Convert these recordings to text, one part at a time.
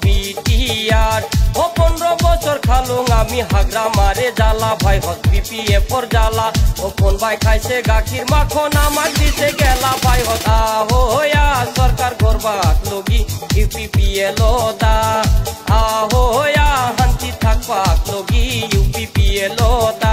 BTR ও 15 বছর খালুং আমি হাগরা মারে জ্বালা ভাই হত বিপিএফর জ্বালা ও কোন ভাই খাইছে গাখির মাখন আমার দিতে গেলা ভাই হত আহোয়া সরকার করবাক লগি ইউপিপিএল দা আহোয়া শান্তি থাকবাক লগি ইউপিপিএল দা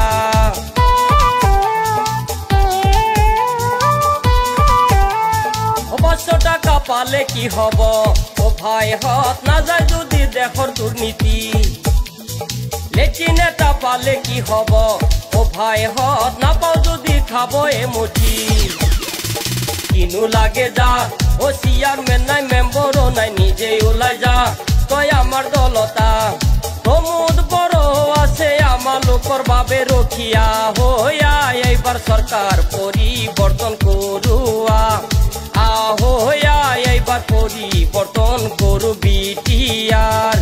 টাকা পালে কি হব ও ভাই হত না যায় যদি দেখর দুর্নীতি লেকিন এটা পালে কি হব ও ভাই হত না পাও যদি খাবো এমুঠি কিনু লাগে যা ও চেয়ারম্যান নাই মেম্বরও নাই নিজে ওলাই যা তই আমার দলতা প্রমোদ বড় আছে আমার লোকর বাবে রখিয়া হইয়া এইবার সরকার পরিবর্তন করুয়া আহোয়া এইবার পরিবর্তন করু বিটিআর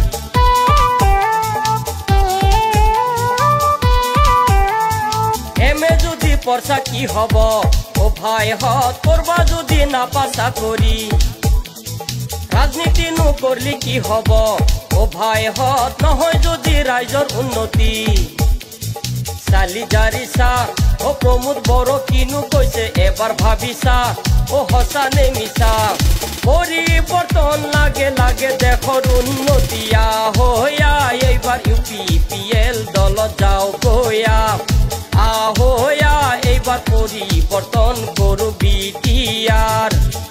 এমএ যদি পড়ছা কি হব ও ভাই হত করবা যদি না পাশা করি রাজনীতি নু করলি কি হব ও ভাই হত নহয় যদি রাইজর উন্নতি চালি জারিছা ও প্রমোদ বড় কিনু কইছে এবার ভাবিছা ও হসা নেমিছা পরিবর্তন লাগে লাগে দেখর উন্নতিয়া হইয়া এইবার ইউপিপিএল দল যাও গয়া আহোয়া এইবার পরিবর্তন করু বিটিআর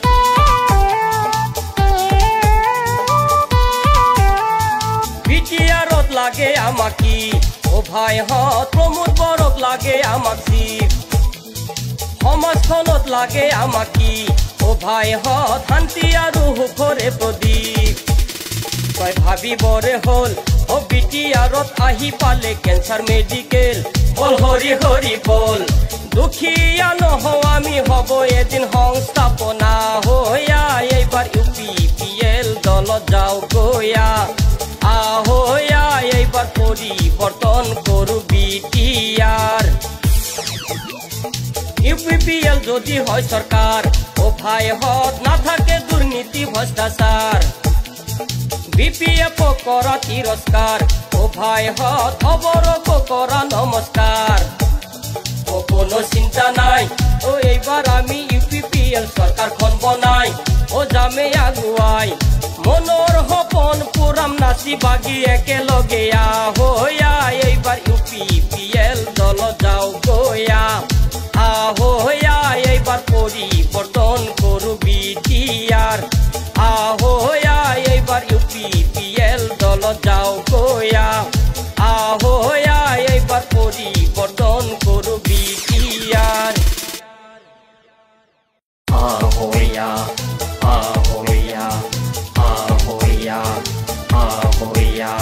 বিটিআরত লাগে আমাকি ও ভাই হত প্রমোদ বড়ক লাগে আমাকি সমাজখনত লাগে আমাকি ও ভাই হত শান্তি আৰু সুখৰে প্ৰদীপ তই ভাবিবৰে হল ও বিটিআরত আহি পালে ক্যান্সার মেডিকেল বল হরি হরি বল দুখিয়া নহও আমি হব এদিন সংস্থাপনা হইয়া এইবার ইউপিপিএল দল যাও গয়া আহোয়া এইবার পরিবর্তন করু বিটিআর ইউপিপিএল যদি হয় সরকার ও ভাই হত না থাকে দুর্নীতি ভ্রষ্টাচার বিপিএফ করা তিরস্কার ও ভাই হত অবরোধ করা নমস্কার ও কোনো চিন্তা নাই ও এইবার আমি ইউপিপিএল সরকার খন বনাই ও জামে আগুয়াই মনৰ সপন পুরাম নাচি বাগি একেলগে আহোয়া এইবার ইউপিপিএল দল যাও গয়া আহোয়া এইবার পরিবর্তন করু বিটিআর আহোয়া এইবার ইউপিপিএল দল যাও গয়া আহোয়া এইবার পরিবর্তন করু বিটিআর আহোয়া আহোয়া আহোয়া আহোয়া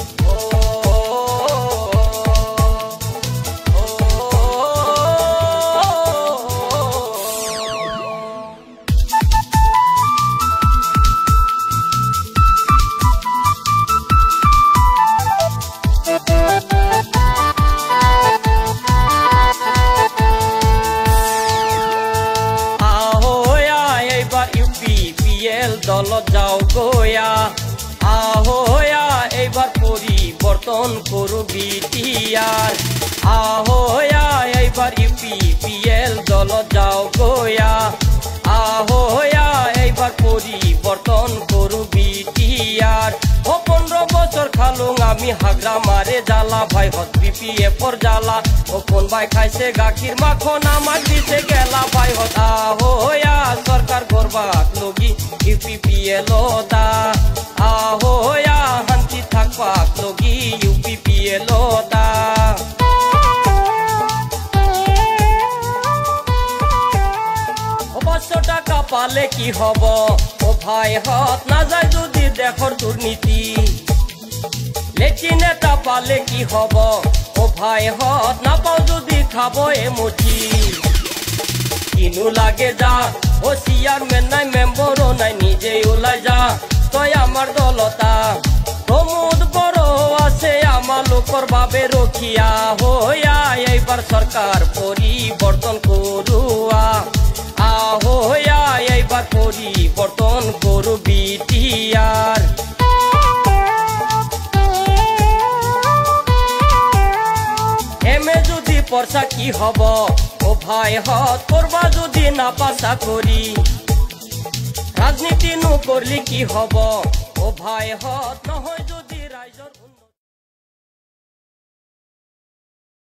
দল যাও গয়া আহোয়া এইবার পরিবর্তন করু বিটিআর আহোয়া এইবার ইউপিপিএল দল যাও গয়া আহোয়া এইবার পরিবর্তন করু বিটিআর ও 15 বছর খালুং আমি হাগরা মারে জ্বালা ভাই হত বিপিএফর জ্বালা ও কোন ভাই খাইছে গাখির মাখন আমার দিতে গেলা ভাই হত আহোয়া সরকার করবাক লগি ইউপিপিএল দা আহোয়া শান্তি থাকবাক লগি ইউপিপিএল দা টাকা পালে কি হব ও ভাই হত না যায় যদি দেখর দুর্নীতি লেকিন এটা পালে কি হব ও ভাই হত না পাও যদি খাবো এমুঠি কিনু লাগে যা ও চেয়ারম্যান নাই মেম্বরও নাই নিজে ওলাই যা তই আমার দলতা প্রমোদ বড় আছে আমার লোকর বাবে রখিয়া হইয়া এইবার সরকার পরিবর্তন করুয়া আহোয়া এইবার পরিবর্তন করু বিটিআর পরসা কি হব ও ভাই হত করবা যদি না পাশা করি রাজনীতি নু করলি কি হব ও ভাই হত নহয় যদি রাইজর